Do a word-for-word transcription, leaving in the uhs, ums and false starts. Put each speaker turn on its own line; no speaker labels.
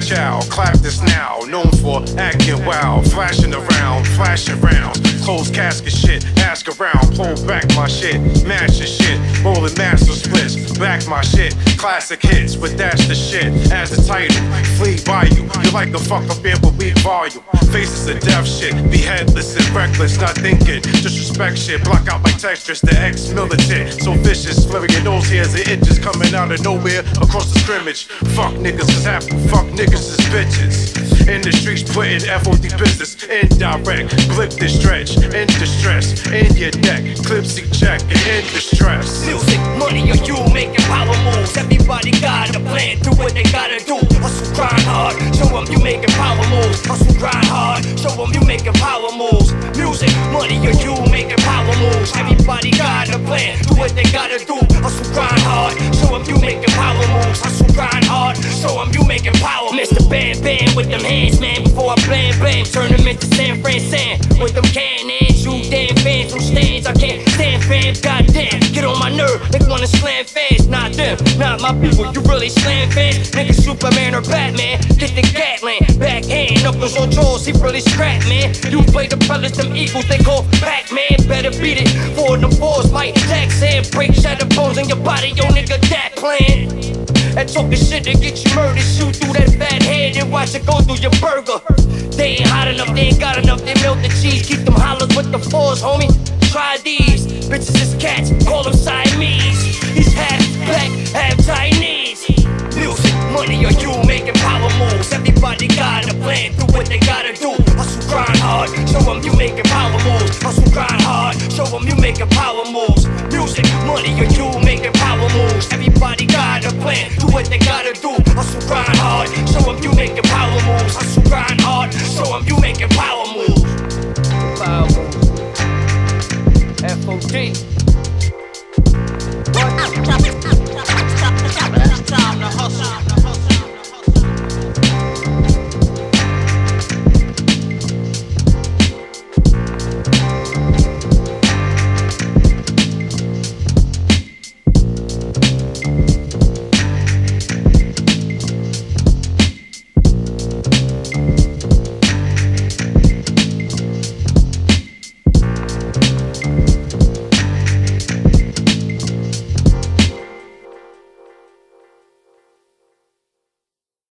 child, clap this now. Known for acting wild, flashing around, flashing rounds. Closed casket shit, ask around, pull back my shit, matching shit, rolling master splits, back my shit, classic hits, but that's the shit. As the title, flee by you, you like the fuck up here, but we volume. Faces of death shit, be headless and reckless, not thinking, disrespect shit, block out my textures, the ex-militant, so vicious, flaring your nose hairs and itches coming out of nowhere across the scrimmage. Fuck niggas is happy, fuck niggas is bitches. In the streets putting F O D business, indirect, blip this stretch, in distress, in your neck, clipsy check, and in distress.
Music, money, or you making power moves. Everybody got a plan, do what they gotta do. Hustle, grind hard, show them you making power moves. Hustle, grind hard, show them you making power moves. Music, money, or you making power moves. Everybody got a plan, do what they gotta do. Hustle, grind hard, show them you making power moves. Hustle, grind hard, show them you making power moves. Mister Bam Bam with them hands, man, before I blam blam, turn them into San Fran San. With them cannons, you damn fans from stands, I can't stand fans, goddamn, get on my nerve, they wanna slam fans, not them, not my people, you really slam fans, nigga Superman or Batman, get the Gatland, backhand, knuckles on jaws, he really scrap, man, you play the brothers, them equals, they call Pac-Man, better beat it, for them fours, Mike Jackson, break shatter bones in your body, yo nigga, that plan. That talking shit to get you murdered. Shoot through that fat head and watch it go through your burger. They ain't hot enough, they ain't got enough. They melt the cheese, keep them hollers with the fours, homie. Try these, bitches is cats, call them Siamese. He's half black, half Chinese. Music, money, or you making power moves. Everybody got a plan, do what they gotta do. Hustle, grind hard, show them you making power moves. Hustle, grind hard, show them you making power moves. Music, money, or you making power moves. Everybody got a plan, do what they gotta do. Hustle, grind hard, show them you making power moves. Hustle, grind hard, show them you making power moves. Power moves. F O D